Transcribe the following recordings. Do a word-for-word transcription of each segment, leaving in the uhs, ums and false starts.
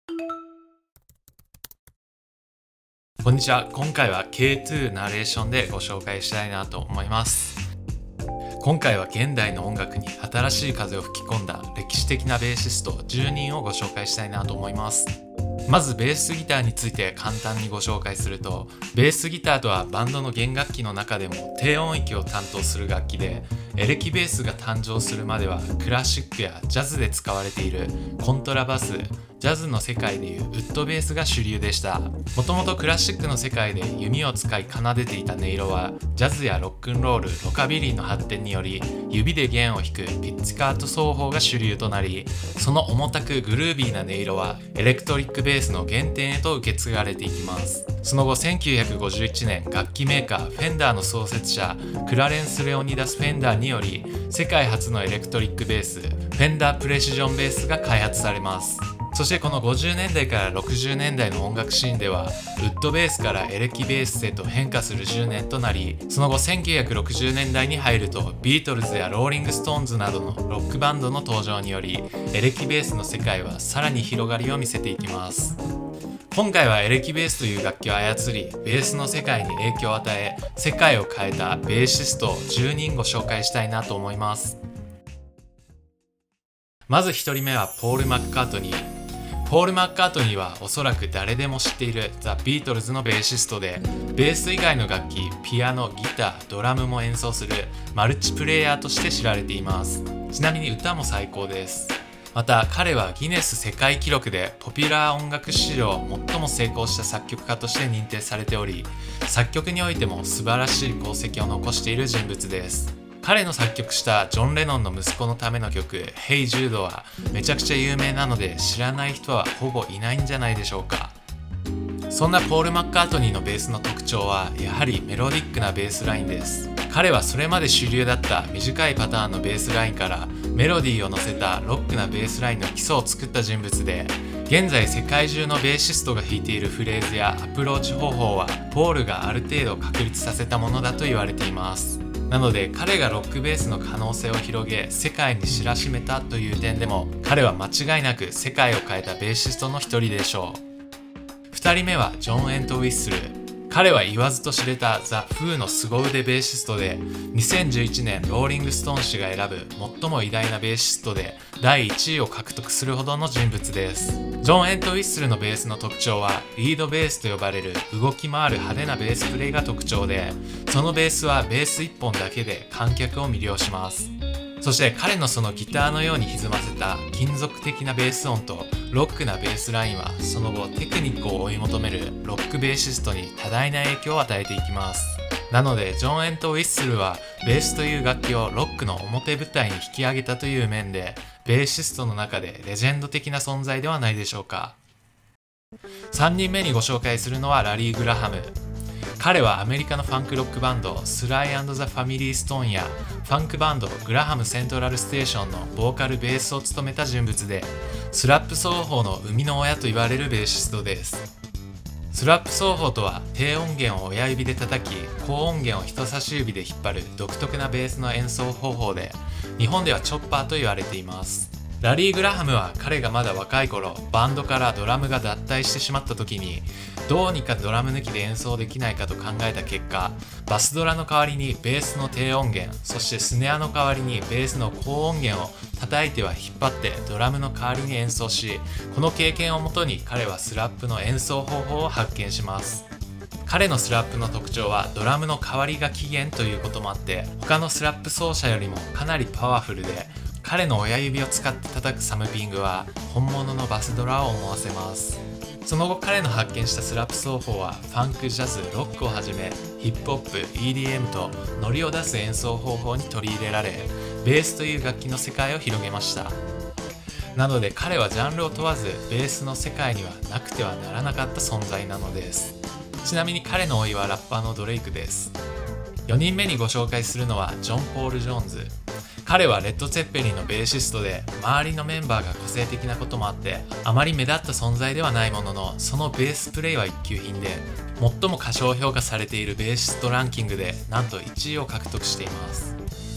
こんにちは。今回は ケーツー ナレーションでご紹介したいなと思います。今回は現代の音楽に新しい風を吹き込んだ歴史的なベーシストじゅうにんをご紹介したいなと思います。まずベースギターについて簡単にご紹介すると、ベースギターとはバンドの弦楽器の中でも低音域を担当する楽器で、エレキベースが誕生するまではクラシックやジャズで使われているコントラバス、ジャズの世界でいうウッドベースが主流でした。もともとクラシックの世界で弓を使い奏でていた音色は、ジャズやロックンロール、ロカビリーの発展により指で弦を弾くピッチカート奏法が主流となり、その重たくグルービーな音色はエレクトリックベースの原点へと受け継がれていきます。その後せんきゅうひゃくごじゅういちねん、楽器メーカーフェンダーの創設者クラレンス・レオニダス・フェンダーにより、世界初のエレクトリックベースフェンダープレシジョンベースが開発されます。そしてこのごじゅうねんだいからろくじゅうねんだいの音楽シーンでは、ウッドベースからエレキベースへと変化するじゅうねんとなり、その後せんきゅうひゃくろくじゅうねんだいに入るとビートルズやローリングストーンズなどのロックバンドの登場により、エレキベースの世界はさらに広がりを見せていきます。今回はエレキベースという楽器を操り、ベースの世界に影響を与え、世界を変えたベーシストじゅうにんご紹介したいなと思います。まずひとりめはポール・マッカートニー。ポール・マッカートニーはおそらく誰でも知っているザ・ビートルズのベーシストで、ベース以外の楽器、ピアノ、ギター、ドラムも演奏するマルチプレイヤーとして知られています。ちなみに歌も最高です。また彼はギネス世界記録でポピュラー音楽史上最も成功した作曲家として認定されており、作曲においても素晴らしい功績を残している人物です。彼の作曲したジョン・レノンの息子のための曲「ヘイ・ジュード」はめちゃくちゃ有名なので、知らない人はほぼいないんじゃないでしょうか。そんなポール・マッカートニーのベースの特徴はやはりメロディックなベースラインです。彼はそれまで主流だった短いパターンのベースラインからメロディーを乗せたロックなベースラインの基礎を作った人物で、現在世界中のベーシストが弾いているフレーズやアプローチ方法はポールがある程度確立させたものだと言われています。なので彼がロックベースの可能性を広げ、世界に知らしめたという点でも、彼は間違いなく世界を変えたベーシストの一人でしょう。ふたりめはジョン・エント・ウィッスル。彼は言わずと知れたザ・フーの凄腕ベーシストで、にせんじゅういちねんローリングストーン誌が選ぶ最も偉大なベーシストでだいいちいを獲得するほどの人物です。ジョン・エント・ウィッスルのベースの特徴はリードベースと呼ばれる動き回る派手なベースプレイが特徴で、そのベースはベースいっぽんだけで観客を魅了します。そして彼のそのギターのように歪ませた金属的なベース音とロックなベースラインは、その後テクニックを追い求めるロックベーシストに多大な影響を与えていきます。なのでジョン・エント・ウィッスルはベースという楽器をロックの表舞台に引き上げたという面で、ベーシストの中でレジェンド的な存在ではないでしょうか。さんにんめにご紹介するのはラリー・グラハム。彼はアメリカのファンクロックバンドスライ&ザ・ファミリー・ストーンやファンクバンドグラハム・セントラル・ステーションのボーカル・ベースを務めた人物で、スラップ奏法の生みの親と言われるベーシストです。スラップ奏法とは、低音源を親指で叩き、高音源を人差し指で引っ張る独特なベースの演奏方法で、日本ではチョッパーと言われています。ラリー・グラハムは彼がまだ若い頃、バンドからドラムが脱退してしまった時に、どうにかドラム抜きで演奏できないかと考えた結果、バスドラの代わりにベースの低音源、そしてスネアの代わりにベースの高音源を叩いては引っ張ってドラムの代わりに演奏し、この経験をもとに彼はスラップの演奏方法を発見します。彼のスラップの特徴はドラムの代わりが起源ということもあって、他のスラップ奏者よりもかなりパワフルで、彼の親指を使って叩くサムピングは本物のバスドラを思わせます。その後彼の発見したスラップ奏法はファンク、ジャズ、ロックをはじめヒップホップ、イーディーエム とノリを出す演奏方法に取り入れられ、ベースという楽器の世界を広げました。なので彼はジャンルを問わずベースの世界にはなくてはならなかった存在なのです。ちなみに彼の甥はラッパーのドレイクです。よにんめにご紹介するのはジョン・ポール・ジョーンズ。彼はレッド・ツェッペリンのベーシストで、周りのメンバーが個性的なこともあってあまり目立った存在ではないものの、そのベースプレイは一級品で、最も過小評価されているベーシストランキングでなんといちいを獲得しています。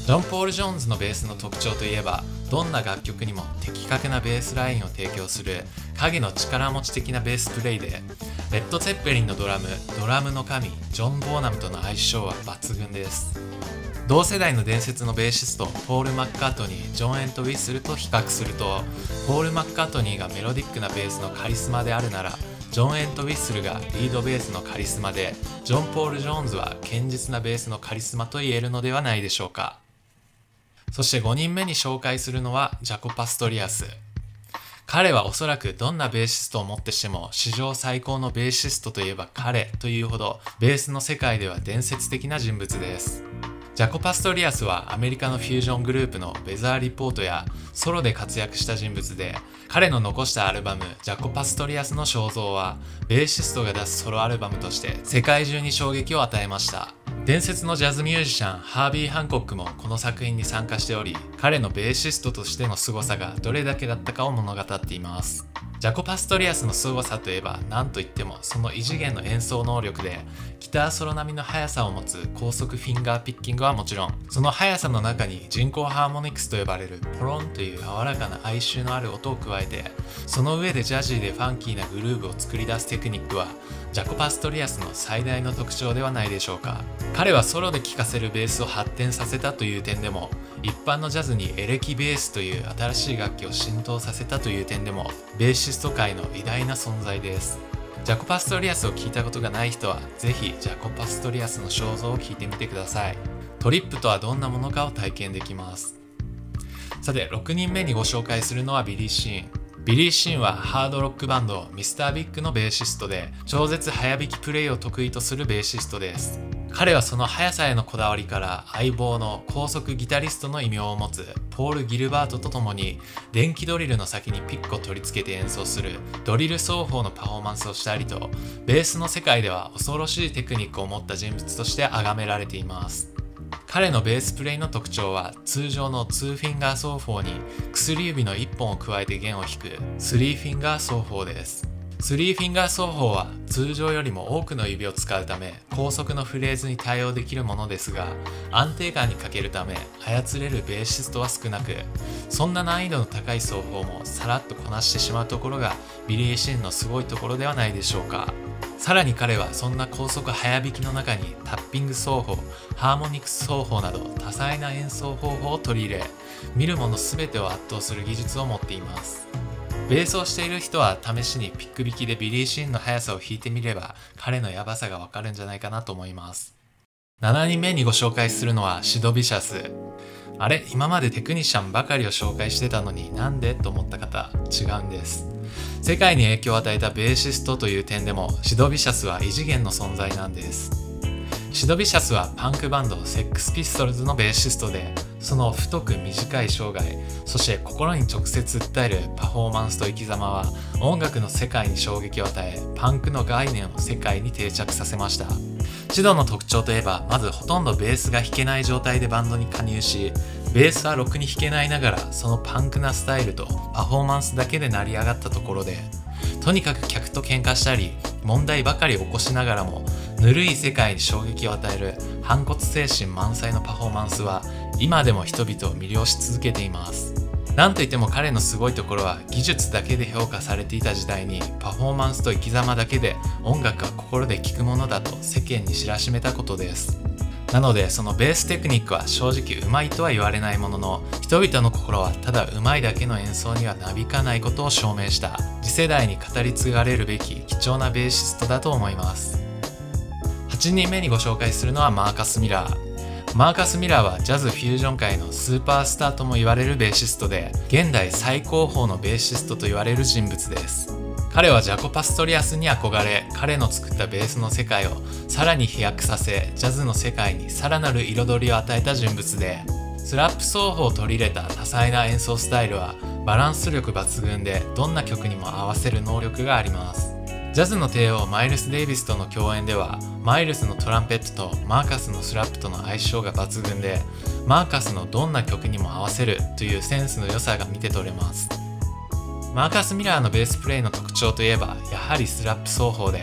ジョン・ポール・ジョーンズのベースの特徴といえば、どんな楽曲にも的確なベースラインを提供する影の力持ち的なベースプレイで、レッド・ツェッペリンのドラム、ドラムの神ジョン・ボーナムとの相性は抜群です。同世代の伝説のベーシストポール・マッカートニー、ジョン・エント・ウィッスルと比較すると、ポール・マッカートニーがメロディックなベースのカリスマであるなら、ジョン・エント・ウィッスルがリードベースのカリスマで、ジョン・ポール・ジョーンズは堅実なベースのカリスマと言えるのではないでしょうか。そしてごにんめに紹介するのはジャコ・パストリアス。彼はおそらくどんなベーシストをもってしても史上最高のベーシストといえば彼というほど、ベースの世界では伝説的な人物です。ジャコ・パストリアスはアメリカのフュージョングループのウェザーリポートやソロで活躍した人物で、彼の残したアルバムジャコ・パストリアスの肖像はベーシストが出すソロアルバムとして世界中に衝撃を与えました。伝説のジャズミュージシャンハービー・ハンコックもこの作品に参加しており、彼のベーシストとしての凄さがどれだけだったかを物語っています。ジャコ・パストリアスの凄さといえば何といってもその異次元の演奏能力で、ギターソロ並みの速さを持つ高速フィンガーピッキングはもちろん、その速さの中に人工ハーモニクスと呼ばれるポロンという柔らかな哀愁のある音を加えて、その上でジャジーでファンキーなグルーヴを作り出すテクニックはジャコ・パストリアスの最大の特徴ではないでしょうか。彼はソロで聴かせるベースを発展させたという点でも、一般のジャズにエレキベースという新しい楽器を浸透させたという点でも、ベーシスト界の偉大な存在です。ジャコ・パストリアスを聞いたことがない人は、ぜひジャコ・パストリアスの肖像を聞いてみてください。トリップとはどんなものかを体験できます。さて、ろくにんめにご紹介するのはビリー・シーン。ビリー・シーンはハードロックバンドミスタービッグのベーシストで、超絶早弾きプレイを得意とするベーシストです。彼はその速さへのこだわりから相棒の高速ギタリストの異名を持つポール・ギルバートと共に、電気ドリルの先にピックを取り付けて演奏するドリル奏法のパフォーマンスをしたりと、ベースの世界では恐ろしいテクニックを持った人物として崇められています。彼のベースプレイの特徴は、通常のツーフィンガー奏法に薬指のいっぽんを加えて弦を弾くスリーフィンガー奏法です。スリーフィンガー奏法は通常よりも多くの指を使うため高速のフレーズに対応できるものですが、安定感に欠けるため操れるベーシストは少なく、そんな難易度の高い奏法もさらっとこなしてしまうところがビリー・シーンのすごいところではないでしょうか。さらに彼はそんな高速早弾きの中にタッピング奏法、ハーモニクス奏法など多彩な演奏方法を取り入れ、見る者全てを圧倒する技術を持っています。ベースをしている人は試しにピック弾きでビリー・シーンの速さを弾いてみれば彼のヤバさがわかるんじゃないかなと思います。しちにんめにご紹介するのはシド・ビシャス。あれ、今までテクニシャンばかりを紹介してたのになんでと思った方、違うんです。世界に影響を与えたベーシストという点でもシド・ビシャスは異次元の存在なんです。シド・ビシャスはパンクバンドセックス・ピストルズのベーシストで、その太く短い生涯、そして心に直接訴えるパフォーマンスと生き様は音楽の世界に衝撃を与え、パンクの概念を世界に定着させました。シドの特徴といえば、まずほとんどベースが弾けない状態でバンドに加入し、ベースはろくに弾けないながらそのパンクなスタイルとパフォーマンスだけで成り上がったところで、とにかく客と喧嘩したり問題ばかり起こしながらもぬるい世界に衝撃を与える反骨精神満載のパフォーマンスは今でも人々を魅了し続けています。なんといっても彼のすごいところは、技術だけで評価されていた時代にパフォーマンスと生き様だけで音楽は心で聴くものだと世間に知らしめたことです。なのでそのベーステクニックは正直うまいとは言われないものの、人々の心はただうまいだけの演奏にはなびかないことを証明した次世代に語り継がれるべき貴重なベーシストだと思います。はちにんめにご紹介するのはマーカス・ミラー。マーカス・ミラーはジャズフュージョン界のスーパースターとも言われるベーシストで、現代最高峰のベーシストと言われる人物です。彼はジャコ・パストリアスに憧れ、彼の作ったベースの世界をさらに飛躍させ、ジャズの世界にさらなる彩りを与えた人物で、スラップ奏法を取り入れた多彩な演奏スタイルはバランス力抜群で、どんな曲にも合わせる能力があります。ジャズの帝王マイルス・デイビスとの共演では、マイルスのトランペットとマーカスのスラップとの相性が抜群で、マーカスのどんな曲にも合わせるというセンスの良さが見て取れます。マーカス・ミラーのベースプレイの特徴といえば、やはりスラップ奏法で、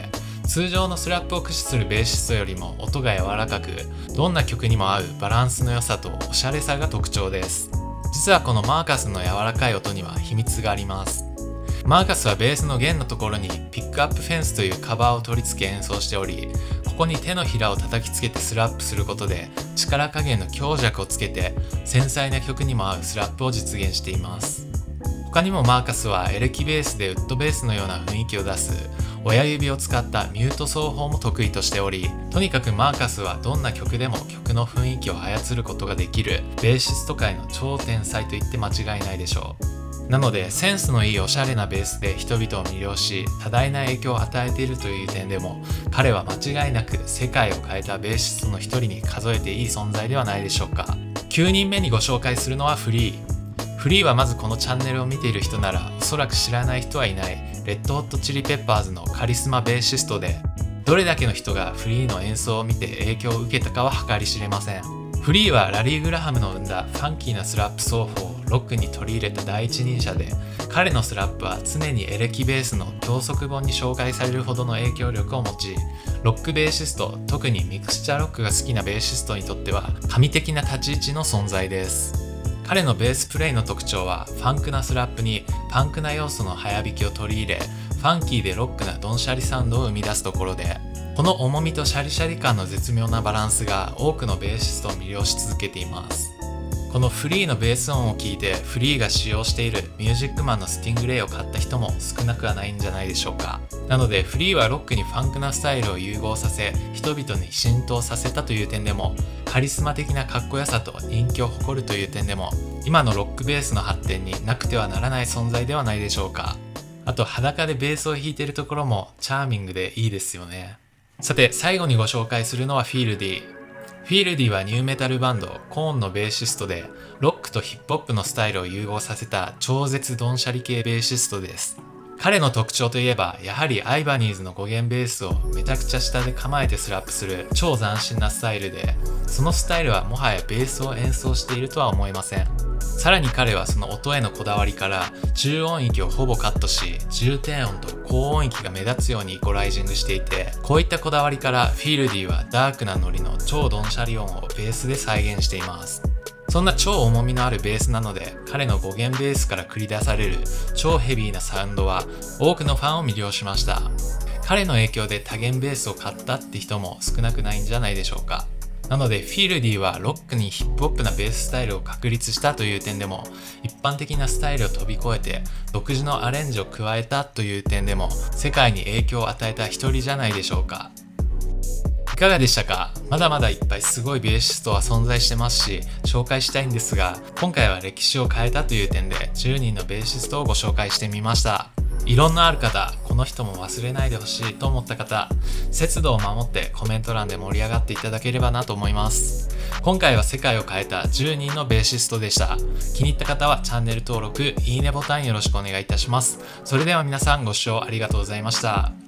通常のスラップを駆使するベーシストよりも音が柔らかく、どんな曲にも合うバランスの良さとおしゃれさが特徴です。実はこのマーカスの柔らかい音には秘密があります。マーカスはベースの弦のところにピックアップフェンスというカバーを取り付け演奏しており、ここに手のひらを叩きつけてスラップすることで力加減の強弱をつけて繊細な曲にも合うスラップを実現しています。他にもマーカスはエレキベースでウッドベースのような雰囲気を出す親指を使ったミュート奏法も得意としており、とにかくマーカスはどんな曲でも曲の雰囲気を操ることができるベーシスト界の超天才と言って間違いないでしょう。なのでセンスのいいおしゃれなベースで人々を魅了し多大な影響を与えているという点でも、彼は間違いなく世界を変えたベーシストの一人に数えていい存在ではないでしょうか。きゅうにんめにご紹介するのはフリー。フリーはまずこのチャンネルを見ている人ならおそらく知らない人はいないレッドホットチリペッパーズのカリスマベーシストで、どれだけの人がフリーの演奏を見て影響を受けたかは計り知れません。フリーはラリー・グラハムの生んだファンキーなスラップ奏法をロックに取り入れた第一人者で、彼のスラップは常にエレキベースの教則本に紹介されるほどの影響力を持ち、ロックベーシスト、特にミクスチャーロックが好きなベーシストにとっては神的な立ち位置の存在です。彼のベースプレイの特徴はファンクなスラップにパンクな要素の早弾きを取り入れ、ファンキーでロックなドンシャリサウンドを生み出すところで、この重みとシャリシャリ感の絶妙なバランスが多くのベーシストを魅了し続けています。このフリーのベース音を聞いてフリーが使用しているミュージックマンのスティングレイを買った人も少なくはないんじゃないでしょうか。なのでフリーはロックにファンクなスタイルを融合させ人々に浸透させたという点でも、カリスマ的なかっこよさと人気を誇るという点でも、今のロックベースの発展になくてはならない存在ではないでしょうか。あと裸でベースを弾いているところもチャーミングでいいですよね。さて最後にご紹介するのはフィールディ。フィールディはニューメタルバンドコーンのベーシストで、ロックとヒップホップのスタイルを融合させた超絶ドンシャリ系ベーシストです。彼の特徴といえばやはりアイバニーズのご弦ベースをめちゃくちゃ下で構えてスラップする超斬新なスタイルで、そのスタイルはもはやベースを演奏しているとは思えません。さらに彼はその音へのこだわりから重音域をほぼカットし、重低音と高音域が目立つようにイコライジングしていて、こういったこだわりからフィールディはダークなノリの超ドンシャリ音をベースで再現しています。そんな超重みのあるベースなので、彼のご弦ベースから繰り出される超ヘビーなサウンドは多くのファンを魅了しました。彼の影響で多弦ベースを買ったって人も少なくないんじゃないでしょうか。なのでフィールディはロックにヒップホップなベーススタイルを確立したという点でも、一般的なスタイルを飛び越えて独自のアレンジを加えたという点でも世界に影響を与えた一人じゃないでしょうか。いかがでしたか？まだまだいっぱいすごいベーシストは存在してますし、紹介したいんですが、今回は歴史を変えたという点でじゅうにんのベーシストをご紹介してみました。異論のある方、この人も忘れないでほしいと思った方、節度を守ってコメント欄で盛り上がっていただければなと思います。今回は世界を変えたじゅうにんのベーシストでした。気に入った方はチャンネル登録、いいねボタンよろしくお願いいたします。それでは皆さんご視聴ありがとうございました。